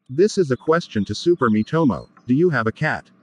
This is a question to Super Miitomo. Do you have a cat?